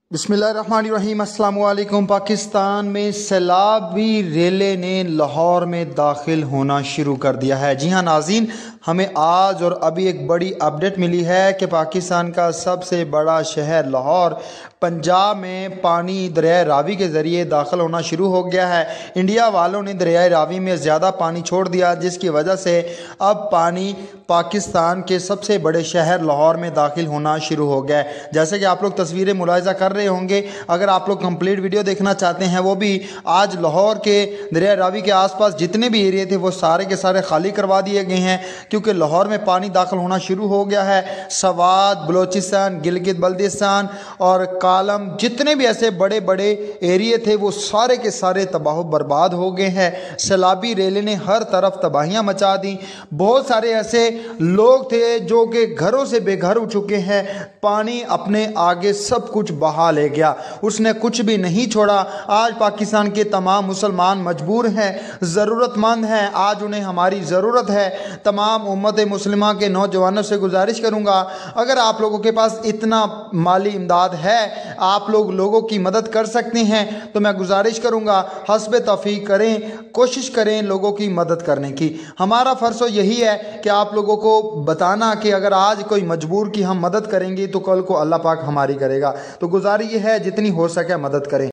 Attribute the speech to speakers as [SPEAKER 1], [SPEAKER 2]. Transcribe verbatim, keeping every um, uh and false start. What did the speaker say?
[SPEAKER 1] बिस्मिल्लाहिर्रहमानिर्रहीम। अस्सलाम वालेकुम। पाकिस्तान में सैलाबी रेले ने लाहौर में दाखिल होना शुरू कर दिया है। जी हाँ नाज़रीन, हमें आज और अभी एक बड़ी अपडेट मिली है कि पाकिस्तान का सबसे बड़ा शहर लाहौर पंजाब में पानी दरिया रावी के ज़रिए दाखिल होना शुरू हो गया है। इंडिया वालों ने दरिया रावी में ज़्यादा पानी छोड़ दिया, जिसकी वजह से अब पानी पाकिस्तान के सबसे बड़े शहर लाहौर में दाखिल होना शुरू हो गया है। जैसे कि आप लोग तस्वीरें मुलाहिज़ा कर रहे होंगे। अगर आप लोग कंप्लीट वीडियो देखना चाहते हैं, वो भी आज लाहौर के दरिया रावी के आसपास जितने भी एरिया थे वो सारे के सारे खाली करवा दिए गए हैं, क्योंकि लाहौर में पानी दाखिल होना शुरू हो गया है। सवात, बलोचिस्तान, गिलगित बल्दिस्तान और कालम, जितने भी ऐसे बड़े बड़े एरिए थे वो सारे के सारे तबाह बर्बाद हो गए हैं। सैलाबी रेले ने हर तरफ तबाहियां मचा दी। बहुत सारे ऐसे लोग थे जो कि घरों से बेघर हो चुके हैं। पानी अपने आगे सब कुछ बहा ले गया, उसने कुछ भी नहीं छोड़ा। आज पाकिस्तान के तमाम मुसलमान मजबूर हैं, ज़रूरतमंद हैं, आज उन्हें हमारी ज़रूरत है। तमाम उम्मत मुस्लिमा के नौजवानों से गुजारिश करूँगा, अगर आप लोगों के पास इतना माली इमदाद है, आप लोग लोगों की मदद कर सकते हैं, तो मैं गुजारिश करूँगा हस्ब तौफीक करें, कोशिश करें लोगों की मदद करने की। हमारा फ़र्ज़ यही है कि आप लोगों को बताना कि अगर आज कोई मजबूर की हम मदद करेंगे तो कल को अल्लाह पाक हमारी करेगा। तो गुजारिश ये है जितनी हो सके मदद करें।